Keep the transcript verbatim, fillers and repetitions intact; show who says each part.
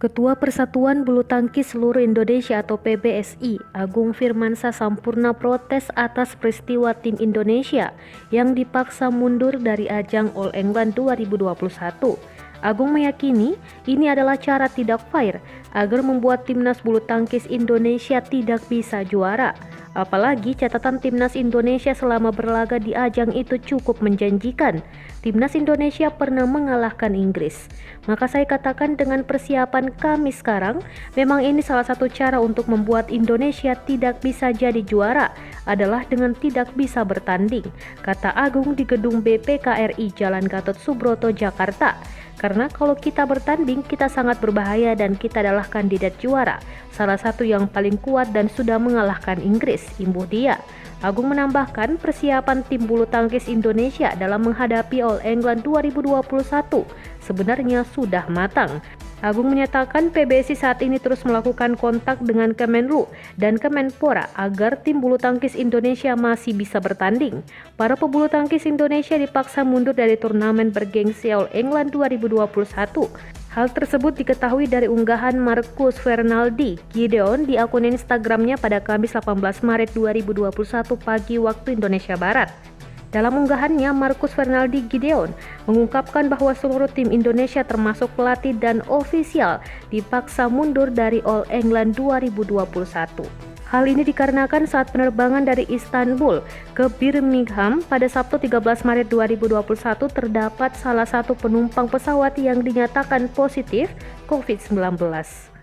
Speaker 1: Ketua Persatuan Bulu Tangkis Seluruh Indonesia atau P B S I, Agung Firmansyah Sampurna protes atas peristiwa tim Indonesia yang dipaksa mundur dari ajang All England dua ribu dua puluh satu. Agung meyakini ini adalah cara tidak fair agar membuat timnas bulu tangkis Indonesia tidak bisa juara. Apalagi catatan timnas Indonesia selama berlaga di ajang itu cukup menjanjikan. Timnas Indonesia pernah mengalahkan Inggris. Maka saya katakan dengan persiapan kami sekarang, memang ini salah satu cara untuk membuat Indonesia tidak bisa jadi juara adalah dengan tidak bisa bertanding, kata Agung di gedung B P K R I Jalan Gatot Subroto, Jakarta. Karena kalau kita bertanding, kita sangat berbahaya dan kita adalah kandidat juara, salah satu yang paling kuat dan sudah mengalahkan Inggris, imbuh dia. Agung menambahkan persiapan tim bulu tangkis Indonesia dalam menghadapi All England dua ribu dua puluh satu sebenarnya sudah matang. Agung menyatakan P B S I saat ini terus melakukan kontak dengan Kemenlu dan Kemenpora agar tim bulu tangkis Indonesia masih bisa bertanding. Para pebulu tangkis Indonesia dipaksa mundur dari turnamen bergengsi All England dua ribu dua puluh satu. Hal tersebut diketahui dari unggahan Marcus Fernaldi Gideon di akun Instagramnya pada Kamis delapan belas Maret dua ribu dua puluh satu pagi waktu Indonesia Barat. Dalam unggahannya, Marcus Fernaldi Gideon mengungkapkan bahwa seluruh tim Indonesia termasuk pelatih dan ofisial dipaksa mundur dari All England dua ribu dua puluh satu. Hal ini dikarenakan saat penerbangan dari Istanbul ke Birmingham pada Sabtu tiga belas Maret dua ribu dua puluh satu terdapat salah satu penumpang pesawat yang dinyatakan positif COVID sembilan belas.